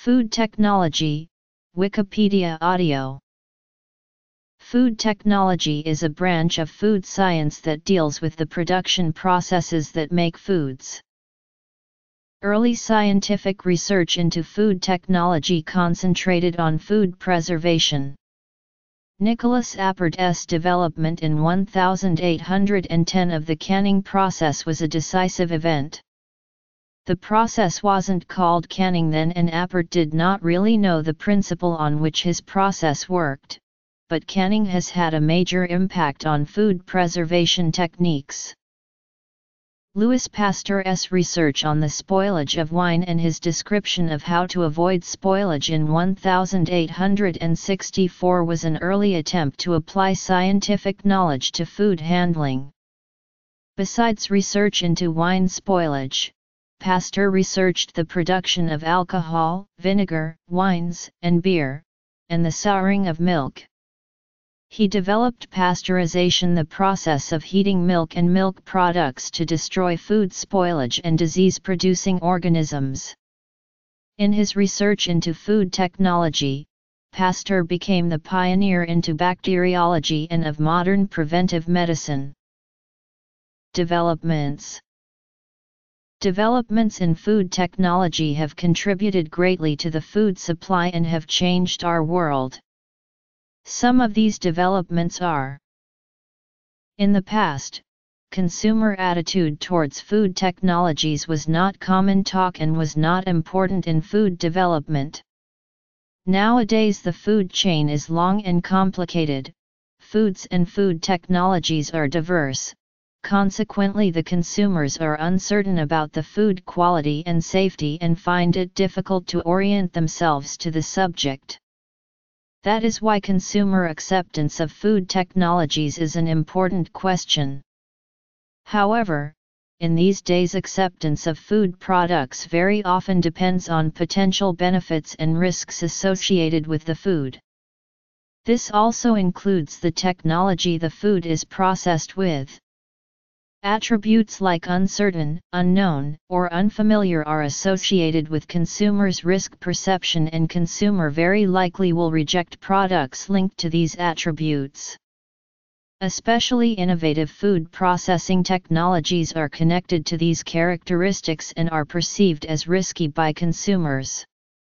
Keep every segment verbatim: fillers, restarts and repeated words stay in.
Food technology, Wikipedia audio. Food technology is a branch of food science that deals with the production processes that make foods. Early scientific research into food technology concentrated on food preservation. Nicholas Appert's development in eighteen ten of the canning process was a decisive event. The process wasn't called canning then, and Appert did not really know the principle on which his process worked, but canning has had a major impact on food preservation techniques. Louis Pasteur's research on the spoilage of wine and his description of how to avoid spoilage in eighteen sixty-four was an early attempt to apply scientific knowledge to food handling. Besides research into wine spoilage, Pasteur researched the production of alcohol, vinegar, wines, and beer, and the souring of milk. He developed pasteurization, the process of heating milk and milk products to destroy food spoilage and disease-producing organisms. In his research into food technology, Pasteur became the pioneer into bacteriology and of modern preventive medicine. Developments. Developments in food technology have contributed greatly to the food supply and have changed our world. Some of these developments are: in the past, consumer attitude towards food technologies was not common talk and was not important in food development. Nowadays the food chain is long and complicated, foods and food technologies are diverse. Consequently, the consumers are uncertain about the food quality and safety and find it difficult to orient themselves to the subject. That is why consumer acceptance of food technologies is an important question. However, in these days, acceptance of food products very often depends on potential benefits and risks associated with the food. This also includes the technology the food is processed with. Attributes like uncertain, unknown, or unfamiliar are associated with consumers' risk perception, and consumer very likely will reject products linked to these attributes. Especially innovative food processing technologies are connected to these characteristics and are perceived as risky by consumers.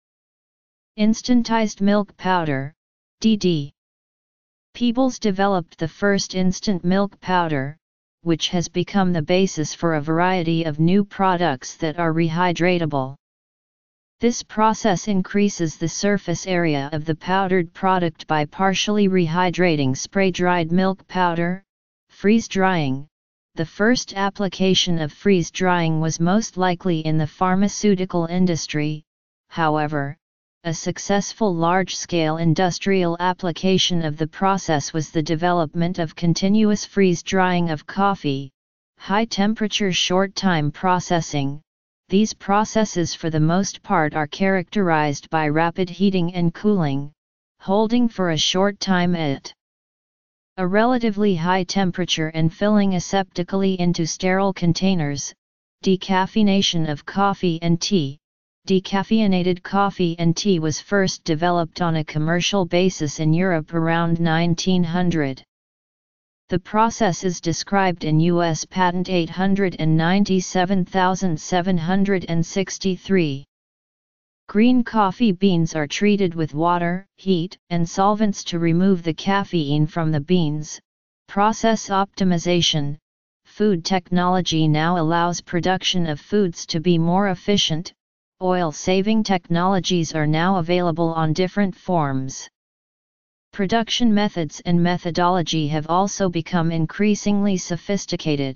Instantized milk powder, D D. Peebles developed the first instant milk powder, which has become the basis for a variety of new products that are rehydratable. This process increases the surface area of the powdered product by partially rehydrating spray-dried milk powder. Freeze drying. The first application of freeze drying was most likely in the pharmaceutical industry. However, a successful large-scale industrial application of the process was the development of continuous freeze-drying of coffee, high-temperature short-time processing. These processes for the most part are characterized by rapid heating and cooling, holding for a short time at a relatively high temperature and filling aseptically into sterile containers. Decaffeination of coffee and tea. Decaffeinated coffee and tea was first developed on a commercial basis in Europe around nineteen hundred. The process is described in U S Patent eight hundred ninety-seven seven hundred sixty-three. Green coffee beans are treated with water, heat, and solvents to remove the caffeine from the beans. Process optimization. Food technology now allows production of foods to be more efficient. Oil-saving technologies are now available on different forms. Production methods and methodology have also become increasingly sophisticated.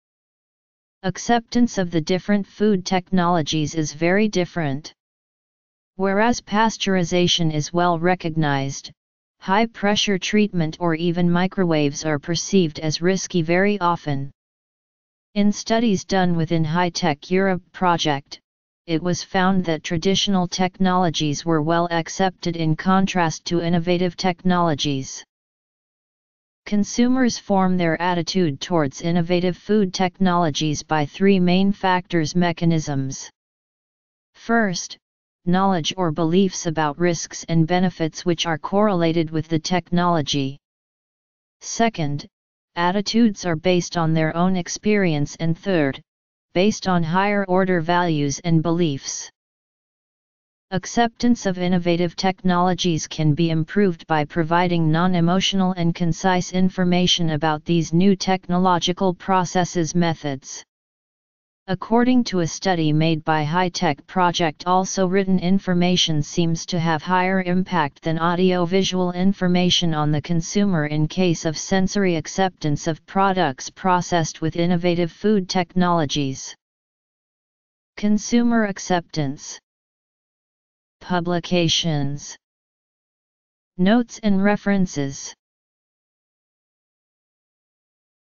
Acceptance of the different food technologies is very different. Whereas pasteurization is well recognized, high-pressure treatment or even microwaves are perceived as risky very often. In studies done within High Tech Europe project, it was found that traditional technologies were well accepted in contrast to innovative technologies. Consumers form their attitude towards innovative food technologies by three main factors mechanisms. First, knowledge or beliefs about risks and benefits which are correlated with the technology. Second, attitudes are based on their own experience, and third, based on higher order values and beliefs. Acceptance of innovative technologies can be improved by providing non-emotional and concise information about these new technological processes methods. According to a study made by High Tech Project, also written information seems to have higher impact than audio-visual information on the consumer in case of sensory acceptance of products processed with innovative food technologies. Consumer acceptance. Publications. Notes and references.